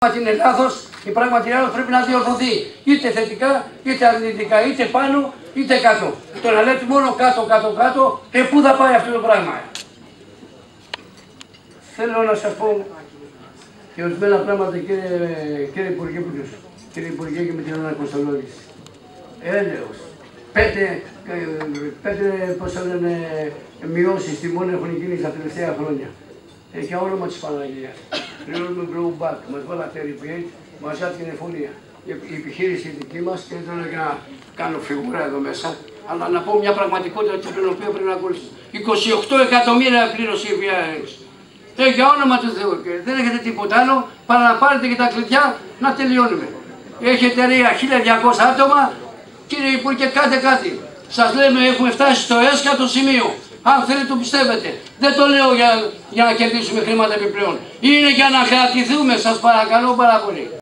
Είναι λάθος, η πραγματικότητα πρέπει να διορθωθεί είτε θετικά, είτε αρνητικά, είτε πάνω, είτε κάτω. Το να λέτε μόνο κάτω, πού θα πάει αυτό το πράγμα. Θέλω να σας πω και ορισμένα πράγματα, κύριε Υπουργέ Πουλιούς, κύριε Υπουργέ, και με την ανακοστολόγηση. Έλεος, πέντε πώς θα λένε, μειώσεις τιμών έχουν γίνει στα τελευταία χρόνια. Για όνομα της Παναγίας. Πληρώνουμε μπλοουμπάκ, μας βάλατε repeat, μας άτυχε εφωνία. Η επιχείρηση δική μας, και δεν θέλω να κάνω φιγούρα εδώ μέσα, αλλά να πω μια πραγματικότητα την οποία πρέπει να ακολουθήσει. 28 εκατομμύρια πλήρωσε η ΒΑΕ. Για όνομα του Θεού, και δεν έχετε τίποτα άλλο παρά να πάρετε και τα κλειδιά να τελειώνουμε. Έχει εταιρεία 1200 άτομα, κύριε Υπουργέ, κάντε κάτι. Σας λέμε, έχουμε φτάσει στο έσκατο σημείο. Αν θέλετε το πιστεύετε. Δεν το λέω για να κερδίσουμε χρήματα επιπλέον. Είναι για να κρατηθούμε, σας παρακαλώ πάρα πολύ.